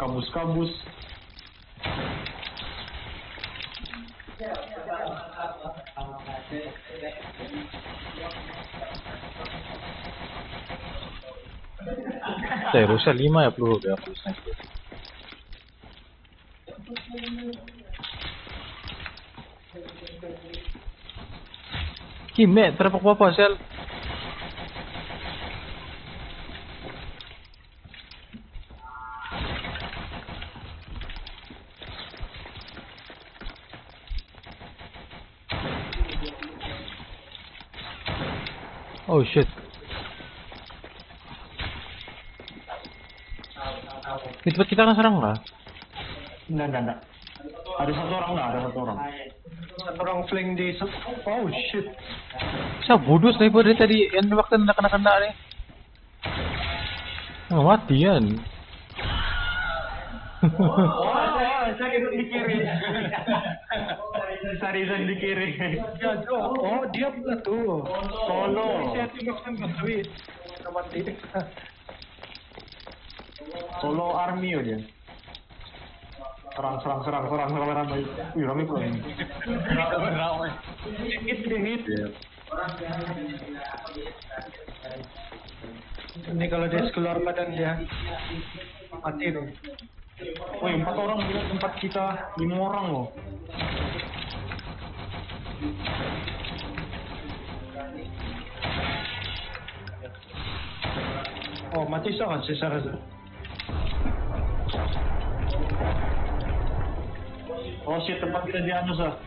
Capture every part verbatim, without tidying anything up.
kabus-kabus. Seharusnya lima ya peluru ya plus sniper. Kime, terapa apa sel? Oh shit. Di tempat kita kan serang lah. Enggak, enggak, enggak. Ada satu orang lah, ada satu orang. Satu orang flank di... Oh shit. Siapa bodoh sniper dari tadi yang waktu kena kena kena nih. Oh, mati kan. Oh, saya duduk di kiri. Sarizan di kiri. Ya, oh, oh dia tuh. Solo. Saya tembak tembak tapi mati. Solo army oh dia. Serang, serang, serang, serang, serang, ramai. Wih, ramai pula ini. Ramai. Hit, dia hit. Ini kalau dia keluar badan dia mati dong. Wih, empat orang di tempat kita, lima orang loh. Oh, mati sangat sih saya rasa. Oh shit, tempat kita di anu sah.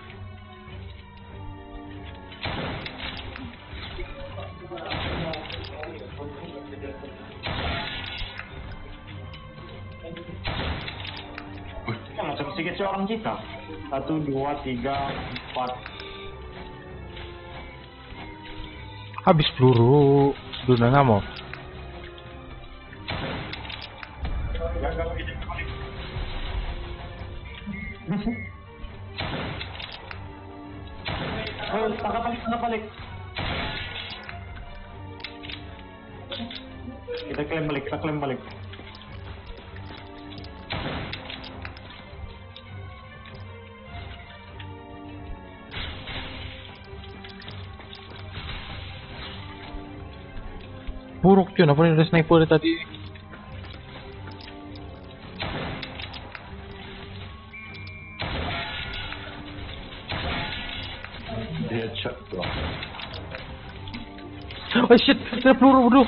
Kita macam sedikit sih orang kita. Satu, dua, tiga, empat. Habis peluru. Dulu nggak mau. Gagal kita balik. Oh, tangkap balik, tangkap balik. Kita klaim balik, kita klaim balik. Buruk cuy, apa ada sniper tadi? Dia shot bro. Oh shit, saya peluru bodoh.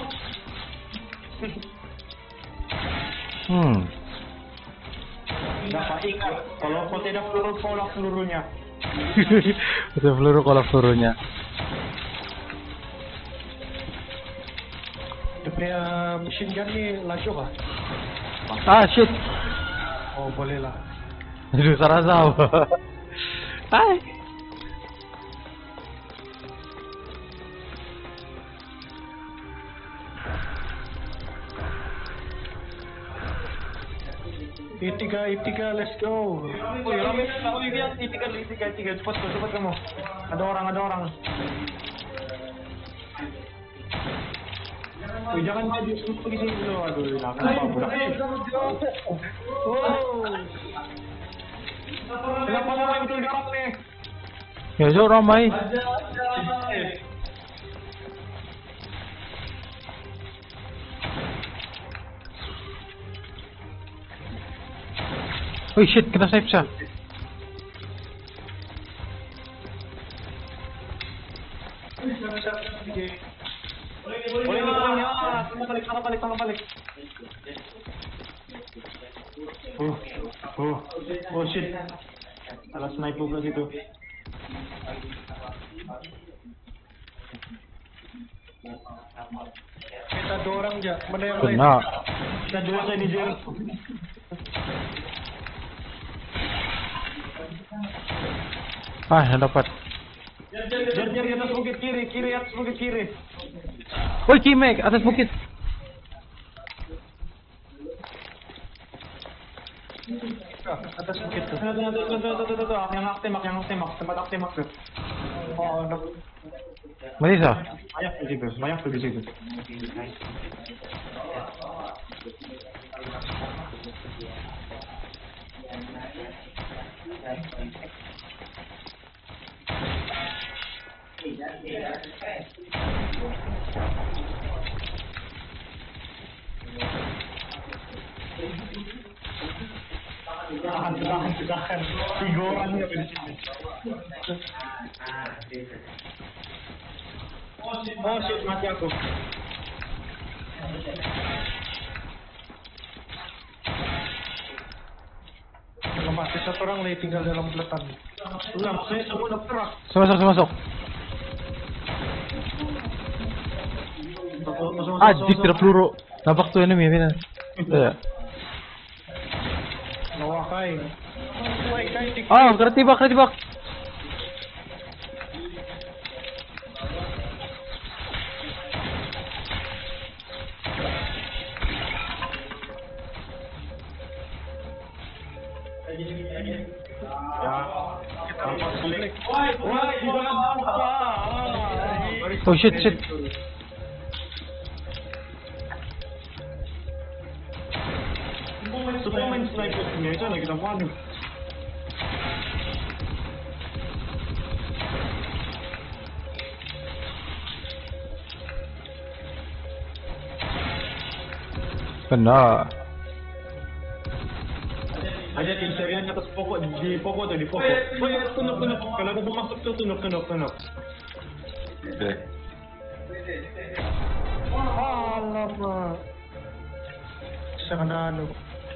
Hmm. Dapat ingat, kalau kau tidak peluru, kolak pelurunya. Ada peluru kolak pelurunya. Dia punya machine gun ni laju kah? Ah shit. Oh boleh lah. Aduh, sarasau. Hai. I tiga, I tiga, let's go. Woi, ramai, ramai lihat, tiga, tiga, tiga, cepat, cepat kamu. Ada orang, ada orang. Woi, jangan maju, suruh pergi sini dulu. Aduh, kenapa budak? Oh. Kenapa ramai betul di orang nih? Ya, so ramai. Oh shit, kena snipe siya. Boleh nih, boleh nih. Ah, tangkap balik, tangkap balik, tangkap balik. Oh, oh, oh shit. Salah sniper pula situ. Kita dua orang je. Mana yang lain? Kena. Kita dua saya di jail. Ah, yang dapat. Jar, jar di atas bukit kiri, kiri atas bukit kiri. Woi, Kimek, atas bukit. Atas bukit tu. Tuh, tuh, tuh, tuh, tuh, tuh, tuh, tuh, yang aku tembak, yang aku tembak, tempat aku tembak tuh. Oh, ada. Marisa. Banyak di situ, banyak tuh di situ. Tahan, tahan, tahan. Tiga orang ya di sini. Oh shit, mati aku. Masih satu orang lagi tinggal dalam peletan. Enggak, saya semua udah gerak. Saya masuk, saya masuk. Masuk, masuk, Adik tidak peluru. Nampak tuh enemy ya, iya. Bawah kai. Woi kai tik. Ah, kena tibak, kena tibak. Ya, kita harus klik. Woi, woi, jangan apa. Oh shit, shit. Semua main sniper punya itu lagi kita panik. Kena. Ada tim serian atas pokok di pokok tuh di pokok. Woi, tunuk tunuk. Kalau aku mau masuk tuh tunuk tunuk tunuk. Oke. Alamak. Saya kena anu.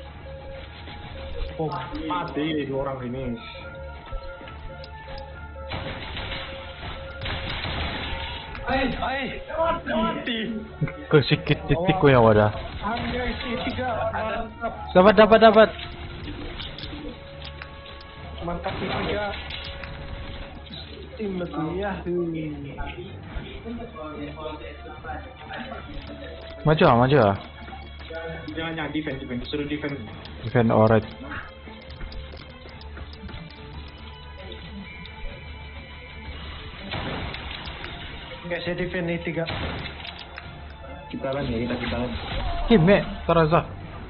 Oh, mati dua orang ini. Ay, ay, mati. Kesikit titik ko yang wadah. Anjay, si tiga. Mantap. Dapat, dapat, dapat. Mantap si tiga. Tim lagi ya. Maju ah, maju ah. Jangan jangan defend defend suruh defend. Defend alright. Enggak, saya defend nih tiga. Kita kan ya kita kita kan. Hime, Taraza.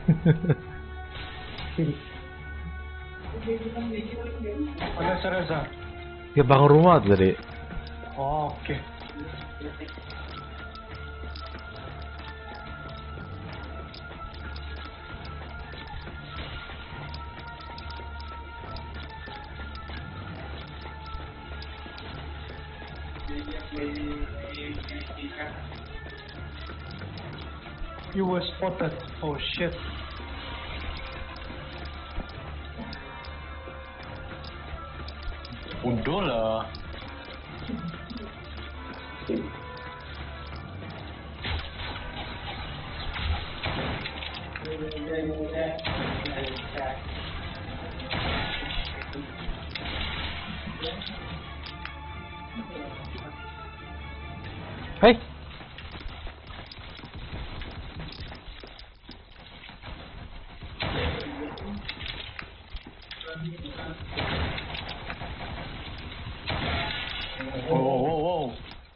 Mana Sarasa? Dia bangun rumah tuh tadi. Oh, oke. Okay. You were spotted. Oh shit. Udah lah. Hey. Wow, wow, wow.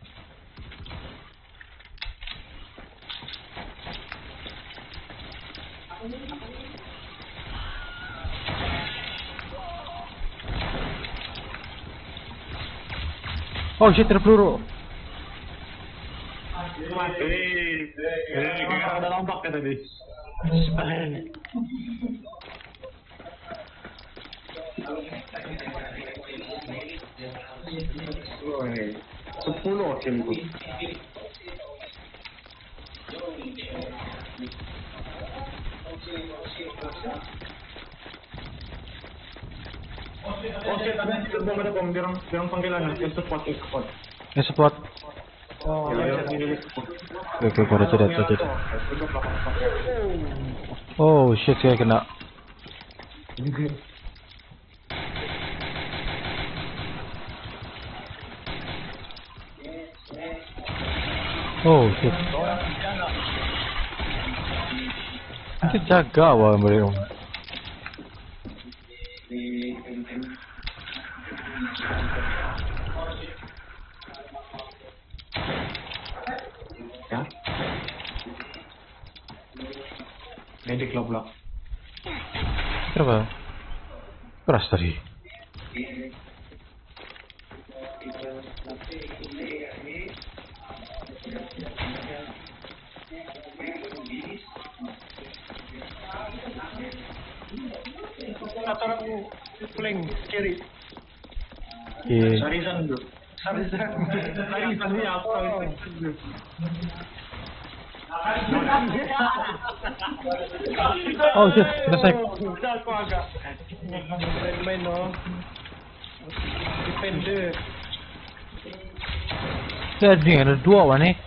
Oh shit, terpeluru. Mati. Eh, kita ada lompat kan tadi. Sepuluh timku. Oh shit, ada gerbong ada bom, biar biar panggilan ke support ke support. Ya support. Oh, Ya, ya. ya, support. Oke, pada cedat, cedat. Oh shit, saya kena. Oh shit. Nanti jaga awal mereka. Ya. Medik lo blok. Berapa? Keras tadi. Atau orang flank kiri. Iya. Sarizan dulu. Sarizan. Sarizan ini apa? Oh shit, udah save. Udah aku agak main-main no. Defender. Jadi ada dua wah nih.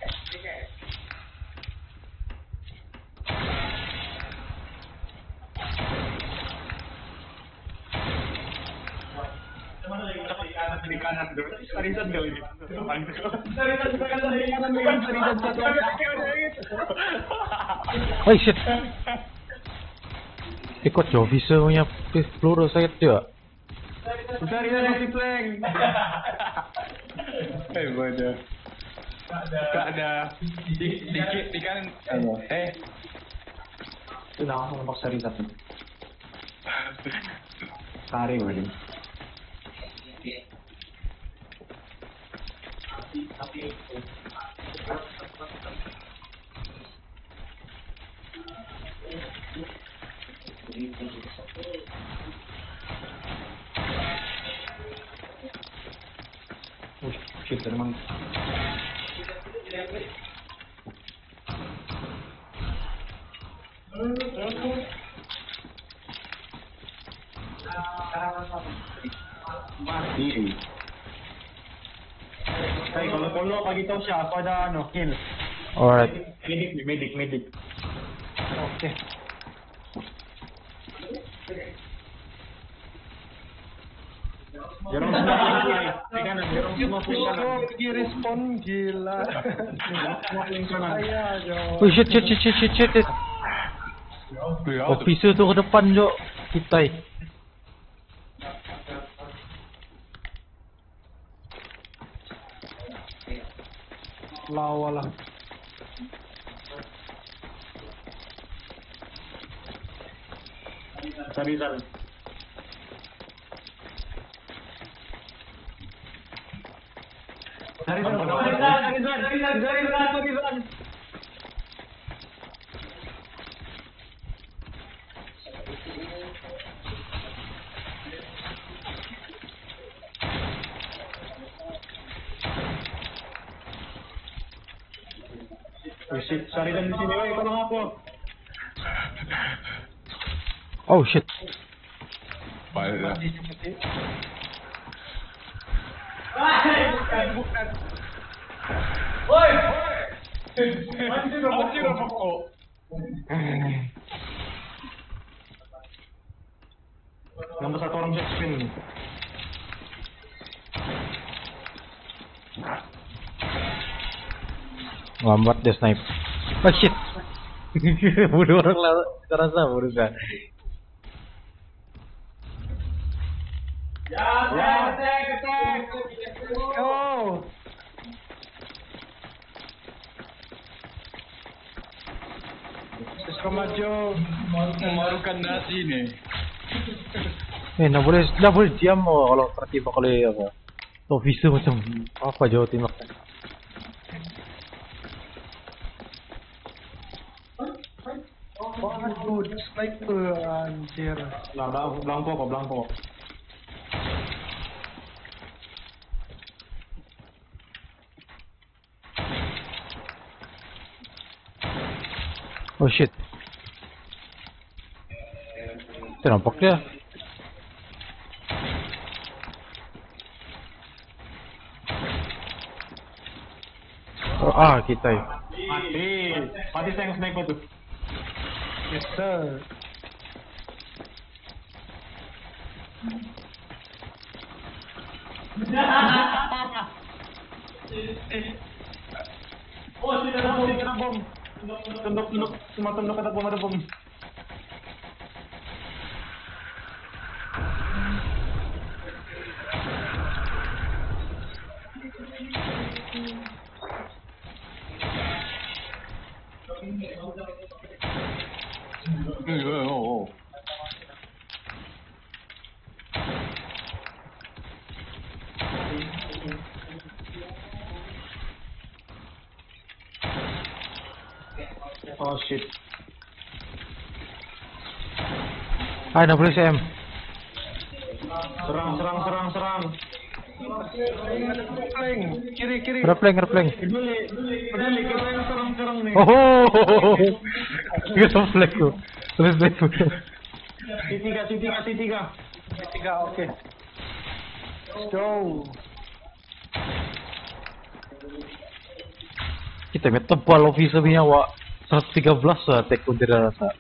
Di kanan dulu. Sarizan kali ini. Oh shit. Ikut jauh bisa punya peluru saya tidak. Sarizan masih flank. Eh bodoh. Gak ada. Di di di kanan. Eh. Sudah langsung nampak Sarizan. Tarik lagi. Oh shit, emang. Mati. Hey, kalau kalau pagi tahu siapa ada ano kill. Alright. Medic, medic, medic. Oke. Jorong semua di kanan, jorong semua di kanan. Pergi respon gila. Semua di kanan. Saya Jo. Oh shit shit shit shit shit shit. Officer tu ke depan Jo. Kita. Lawa lah. Sarizan. Sarizan, Sarizan, Sarizan, Sarizan, Sarizan. Shit, Sarizan di sini, woi, tolong aku. Oh shit. Parah. Bukan, bukan. Woi, masih masih rokok. Nambah satu orang jet spin. Lambat dia snipe. Oh shit. Bunuh orang lalu terasa bunuh kan. Ya, ya, attack, attack. Oh. Suka maju. Memarukan nasi nih. Eh, nggak boleh, nggak boleh diam oh, kalau tertiba kalau apa. Officer macam apa Jawa Timur. Waduh, sniper anjir. Lah, blanko kok, blanko. Oh shit. Ternampak dia. Oh, ah, kita. Mati, mati saya yang sniper tuh. Yes sir. Oh, tidak ada bom, tidak ada bom. Tunduk, tunduk, semua tunduk ada bom, ada bom. Oh, oh. Oh shit. Ah, enam puluh cm. Serang, serang, serang, serang. Flank, kiri kiri. Ada plank, ada plank. Peduli, peduli kita yang serang-serang nih. Oh, kita plank tuh. Terus plank tuh. C tiga, C tiga, C tiga. Tiga, oke. Let's go. Kita met tebal officernya wa seratus tiga belas lah take tidak rasa.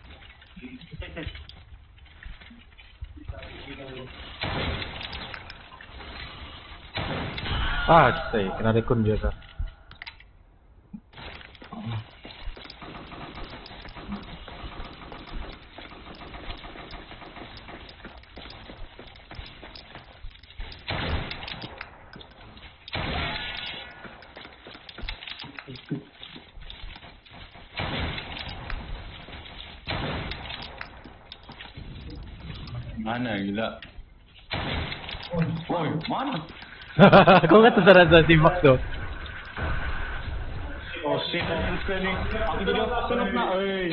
Ah, kita kena rekon dia kan. Mana gila? Woi, mana? Kau kata terasa simak tuh. Oh shit, ini nih. Aku jadi apa senang nak, oi.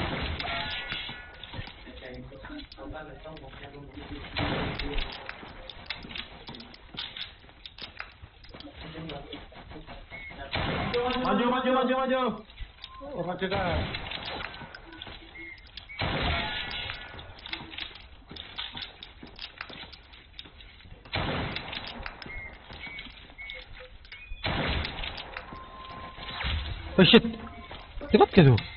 Maju, maju, maju, maju. Orang kita. Oh shit. Cepat ke tuh?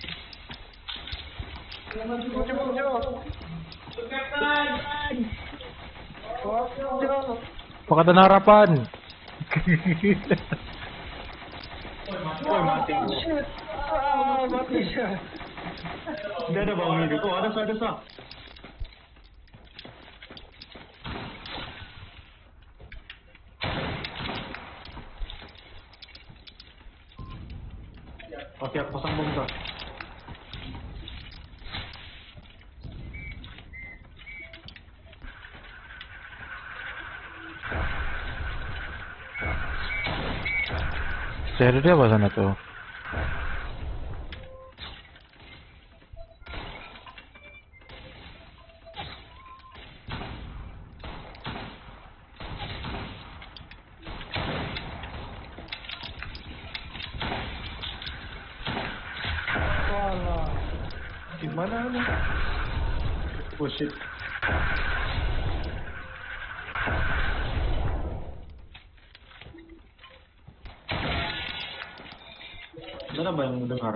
Pakatan harapan. Woi, mati. Ah, mati siya. Dia ada bang hidup. Oh, ada sah, ada sah. Oke, aku pasang bom kah? Saya dia apa sana tuh? Walah. Gimana nih? Oh shit. Ada apa yang mendengar?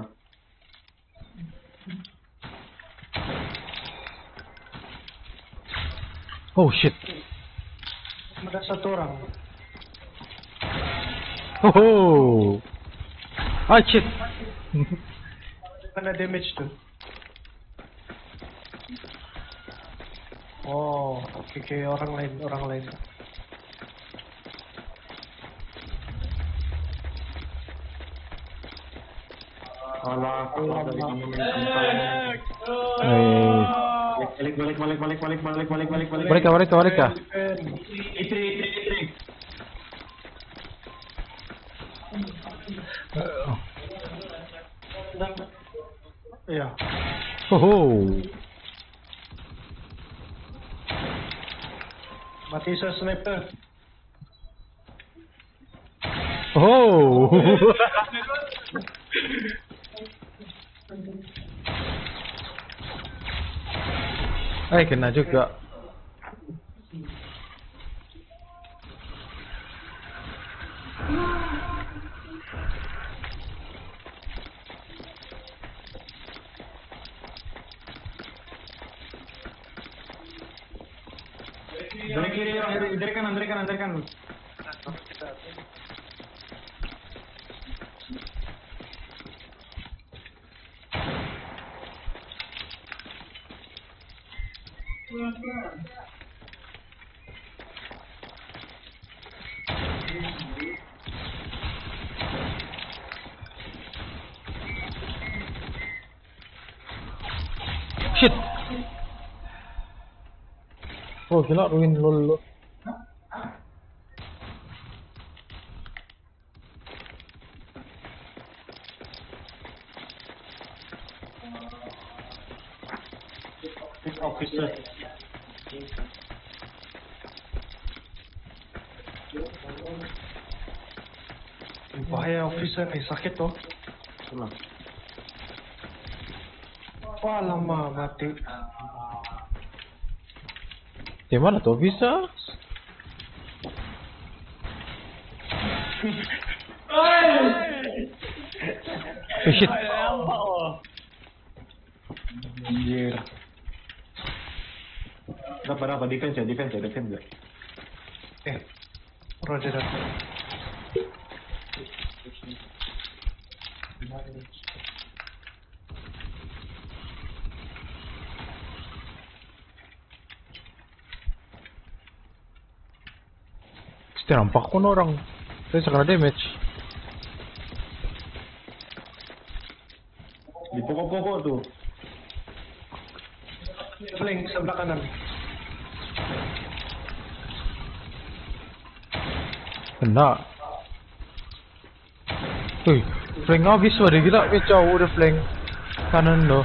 Oh shit. Ada satu orang. Oh. Ah shit. Kena damage tuh. Oh, oke oke, orang lain, orang lain. Alah, keluar dari kamu Nice. balik, balik, balik, balik, balik, balik, balik, balik, balik. Balik kah, balik kah, balik kah? Istri, istri, istri. Iya. Oh. Mati sa sniper. Oh. Eh, kena juga. Dari kiri, dari, dari kanan, dari kanan, dari kanan. Shit. Oh, gila ruin lol lo. officer. Bahaya officer nih, sakit tuh. Pulang. Wah lama mati. Di mana tuh bisa? Oh shit. Anjir. Berapa berapa defense ya, defense ya, defense ya. Eh, Roger dat. Pasti nampak pun orang. Saya kena damage. Di pokok-pokok tuh. Flank sebelah kanan. Kena. Wih, flank habis wah, dia gila jauh udah flank kanan loh.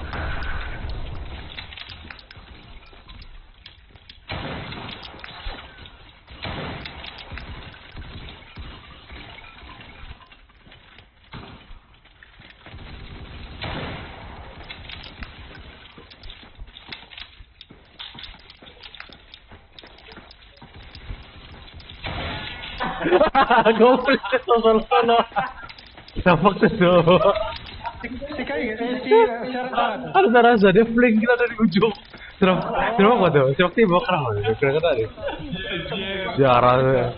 Goblok solo solo. Nampak tuh. Si Kai, eh si syarat syarat. Ada rasa dia flank kita dari ujung. Terus terus apa tuh? Siapa tiba kenapa? Kira kira deh. Jarang.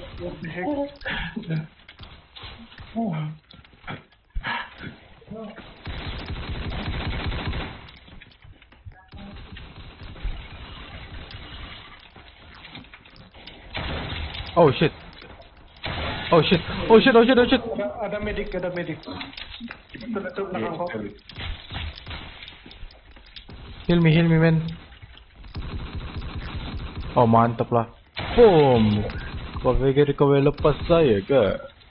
Oh shit. Oh shit. Oh shit. Oh shit. Oh shit. Ada, ada medik, ada medik. Betul betul belakang kau. Heal me, heal me, man. Oh mantap lah. Boom. Kau pikir kau boleh lepas saya ke?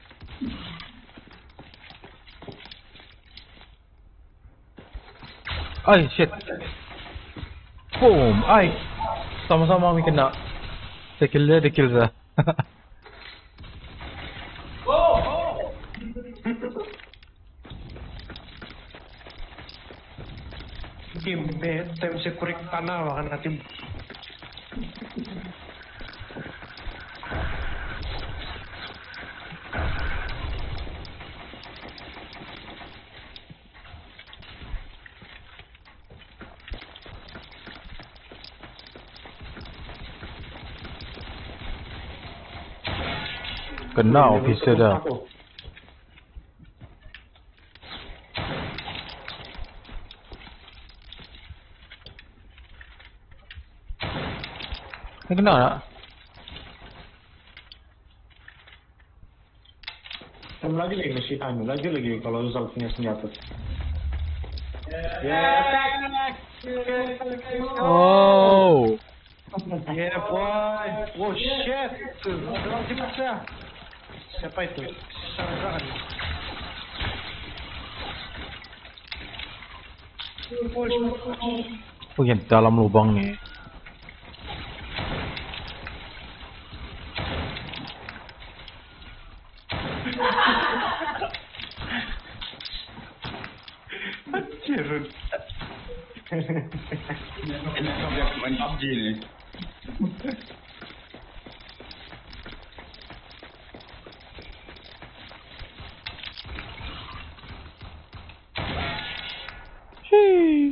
Ay shit. Boom. Ay. Sama-sama kami kena. Saya kill dia, dia kill saya. Game bed, time sekurik tanah makan hati. Kena officer dah. Dia kena tak? Kan lagi lagi mesti anu, lagi lagi kalau Zal punya senjata. Ya, Oh. Yeah boy. Oh shit. Ada orang di mana? Siapa itu? Sangat Oh yang dalam lubang ni. Anjir. Ini kau biar main P U B G ni. Hei.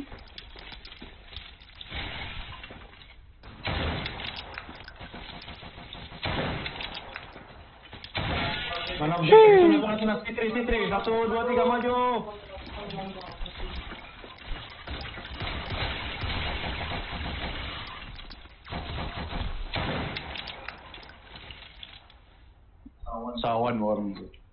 mana objek? Mana mana Fitri Fitri, satu dua tiga maju. Sawan warung tu.